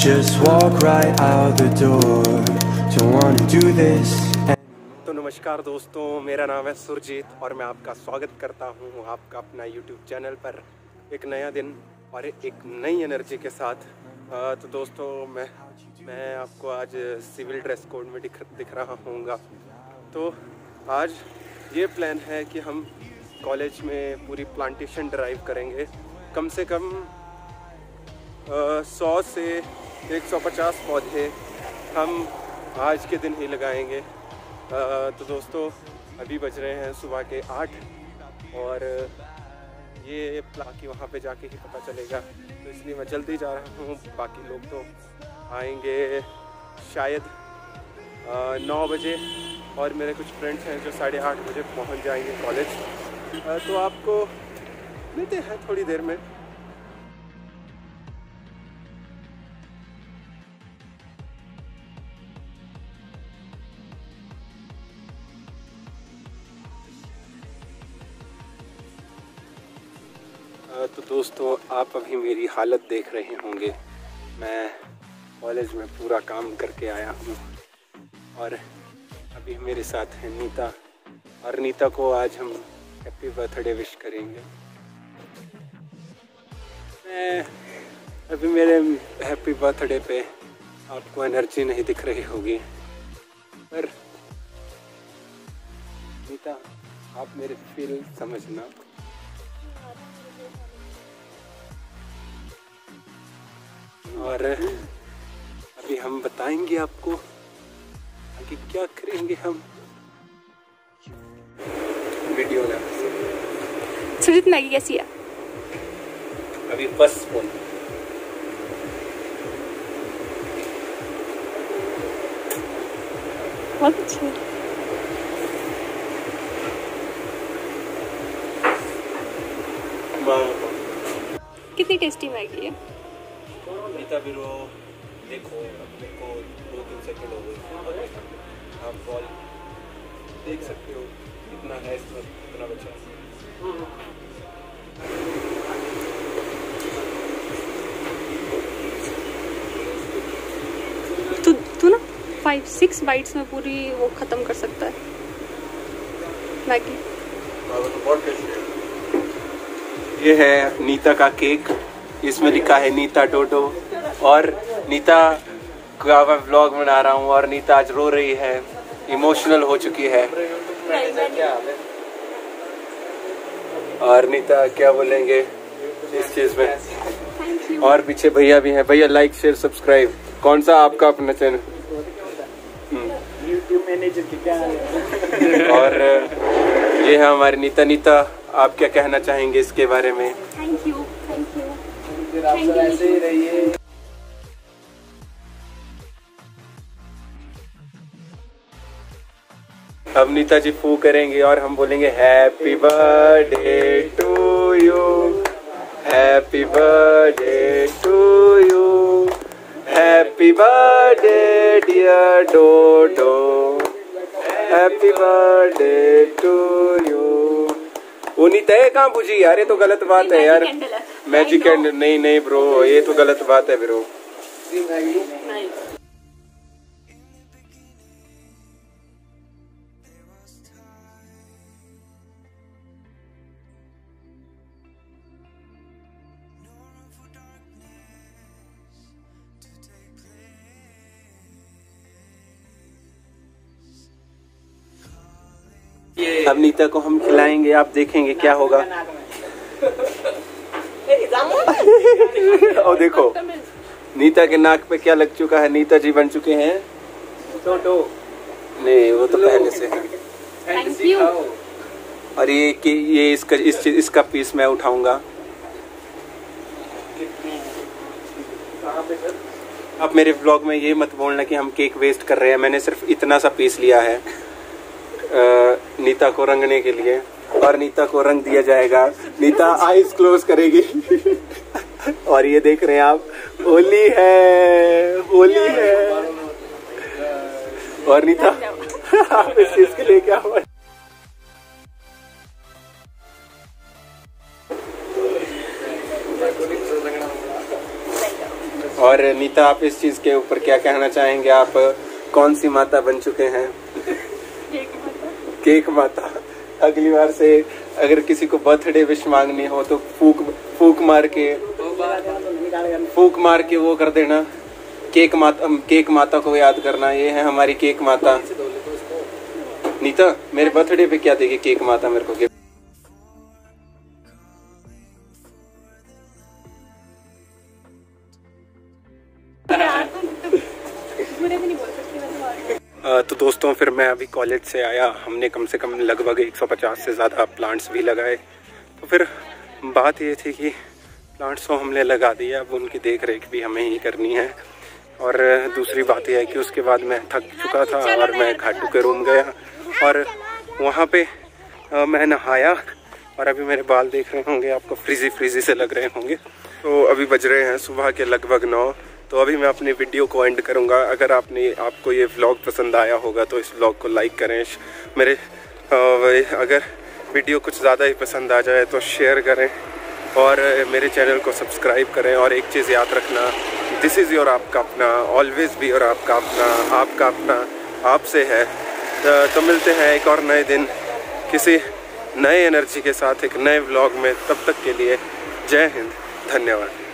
just walk right out the door. Don't wanna do this. तो नमस्कार दोस्तों, मेरा नाम है सुरजीत और मैं आपका स्वागत करता हूँ आपका अपना YouTube चैनल पर एक नया दिन और एक नई एनर्जी के साथ। तो दोस्तों मैं आपको आज सिविल ड्रेस कोड में दिख रहा हूँगा। तो आज ये प्लान है कि हम कॉलेज में पूरी प्लांटेशन ड्राइव करेंगे। कम से कम 100 से 150 पौधे हम आज के दिन ही लगाएंगे। तो दोस्तों अभी बज रहे हैं सुबह के 8 और ये बाकी वहाँ पे जाके ही पता चलेगा, तो इसलिए मैं जल्दी जा रहा हूँ। बाकी लोग तो आएंगे शायद 9 बजे और मेरे कुछ फ्रेंड्स हैं जो 8:30 बजे पहुँच जाएंगे कॉलेज। तो आपको मिलते हैं थोड़ी देर में। तो दोस्तों आप अभी मेरी हालत देख रहे होंगे। मैं कॉलेज में पूरा काम करके आया हूँ और अभी मेरे साथ है नीता, और नीता को आज हम हैप्पी बर्थडे विश करेंगे। मैं अभी मेरे हैप्पी बर्थडे पे आपको एनर्जी नहीं दिख रही होगी, पर नीता आप मेरे फील समझना। और अभी हम बताएंगे आपको आगे क्या करेंगे हम वीडियो में। सुरजीत मैगी कैसी है? अभी बस फोन बहुत अच्छी है। कितनी टेस्टी मैगी है। नीता बिरो देखो, अपने को 2-3 सेकंड हो गए। आप बॉल देख सकते हो कितना है इसमें, कितना बचा। तू ना 5-6 बाइट्स में पूरी वो खत्म कर सकता है मैगी। ये है नीता का केक, इसमें लिखा है नीता डोडो। और नीता का मैं व्लॉग बना रहा हूँ और नीता आज रो रही है, इमोशनल हो चुकी है। और नीता क्या बोलेंगे इस चीज में। और पीछे भैया भी हैं। भैया लाइक शेयर सब्सक्राइब। कौन सा आपका अपना चैनल? YouTube मैनेजर की क्या है? और ये है हमारी नीता। नीता आप क्या कहना चाहेंगे इसके बारे में? Thank you. आप सब ऐसे ही रहिए। अब नीता जी फू करेंगे और हम बोलेंगे happy birthday to you, happy birthday to you, happy birthday dear Dodo, happy birthday to you. वो नीता है कहाँ बुझी यार, ये तो गलत बात है यार। मैजिक कैंडल नहीं ब्रो, ये तो गलत बात है ब्रो। अब नीता को हम खिलाएंगे, आप देखेंगे क्या होगा। और देखो नीता के नाक पे क्या लग चुका है। नीता जी बन चुके हैं टोटो। नहीं वो तो पहले से है। Thank you. और ये इसका पीस मैं उठाऊंगा। अब मेरे व्लॉग में ये मत बोलना कि हम केक वेस्ट कर रहे हैं। मैंने सिर्फ इतना सा पीस लिया है नीता को रंगने के लिए, और नीता को रंग दिया जाएगा। नीता आईज क्लोज करेगी। और ये देख रहे हैं आप, होली है, होली है। और नीता आप इस चीज के लिए क्या हुआ? और नीता, आप इस चीज़ के ऊपर क्या कहना चाहेंगे? आप कौन सी माता बन चुके हैं? केक माता। अगली बार से अगर किसी को बर्थडे विश मांगनी हो तो फूक मार के वो कर देना। केक माता को याद करना। ये है हमारी केक माता। नीता, मेरे बर्थडे पे क्या देगी केक माता मेरे को? तो दोस्तों, फिर मैं अभी कॉलेज से आया। हमने कम से कम लगभग 150 से ज़्यादा प्लांट्स भी लगाए। तो फिर बात ये थी कि प्लांट्स को हमने लगा दिया, अब उनकी देख रेख भी हमें ही करनी है। और दूसरी बात यह है कि उसके बाद मैं थक चुका था और मैं घाटू के रूम गया और वहाँ पे मैं नहाया। और अभी मेरे बाल देख रहे होंगे आपको, फ्रीजी से लग रहे होंगे। तो अभी बज रहे हैं सुबह के लगभग 9। तो अभी मैं अपनी वीडियो को एंड करूंगा। अगर आपको ये व्लॉग पसंद आया होगा तो इस व्लॉग को लाइक करें। अगर वीडियो कुछ ज़्यादा ही पसंद आ जाए तो शेयर करें और मेरे चैनल को सब्सक्राइब करें। और एक चीज़ याद रखना, दिस इज़ योर आपका अपना, ऑलवेज बी योर आपका अपना। आपका अपना आपसे है। तो मिलते हैं एक और नए दिन किसी नए एनर्जी के साथ एक नए व्लॉग में। तब तक के लिए जय हिंद, धन्यवाद।